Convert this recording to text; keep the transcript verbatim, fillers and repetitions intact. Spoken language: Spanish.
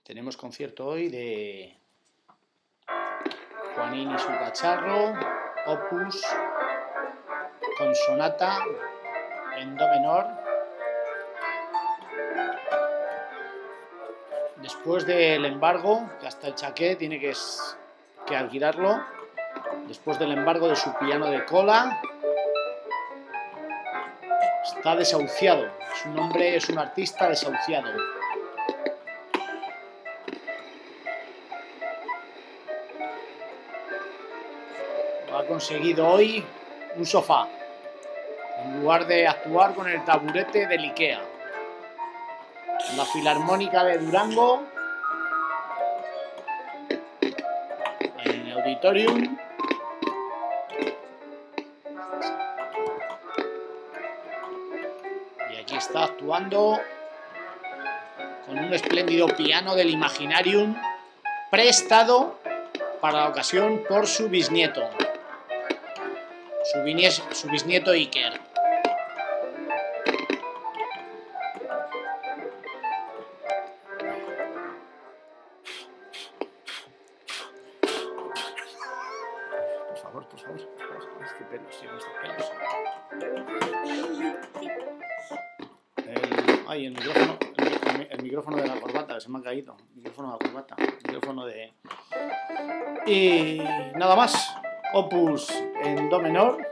Tenemos concierto hoy de Juanín y su cacharro, opus con sonata en do menor. Después del embargo, que hasta el Chaqué tiene que, que alquilarlo, después del embargo de su piano de cola, está desahuciado. Su nombre es un artista desahuciado. Ha conseguido hoy un sofá, en lugar de actuar con el taburete del Ikea. La Filarmónica de Durango, en el Auditorium. Y aquí está actuando con un espléndido piano del Imaginarium, prestado para la ocasión por su bisnieto. Su, binies, su bisnieto Iker. Por favor, por favor, por favor, este pelo, sí, este pelo. El, ay, el micrófono, el, el micrófono de la corbata, se me ha caído. El micrófono de la corbata, el micrófono de... Y nada más. Opus en do menor.